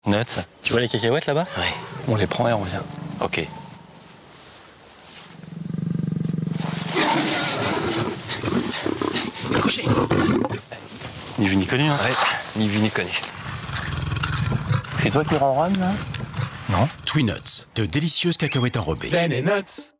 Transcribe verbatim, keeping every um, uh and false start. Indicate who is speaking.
Speaker 1: Nuts. Tu vois les cacahuètes là-bas?
Speaker 2: Ouais.
Speaker 1: On les prend et on revient.
Speaker 2: Ok.
Speaker 3: Cocher.
Speaker 1: Ni vu ni connu, hein.
Speaker 2: Ouais, ni vu ni connu.
Speaker 1: C'est toi qui ronronne, là? Non.
Speaker 3: Twinuts, de délicieuses cacahuètes enrobées.
Speaker 4: Ben et Nuts.